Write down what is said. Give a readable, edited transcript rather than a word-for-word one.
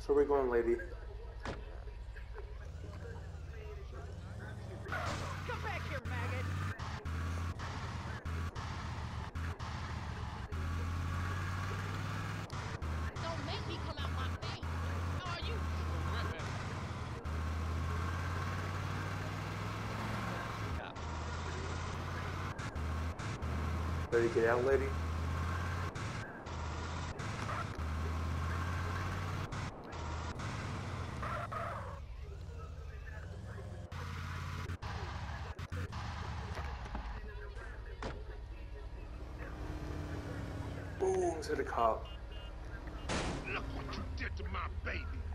So we're going, lady. Come back here, maggot! Don't make me come out my face. How are you? Right back. Ready to get out, lady? Boom to the cop. Look what you did to my baby.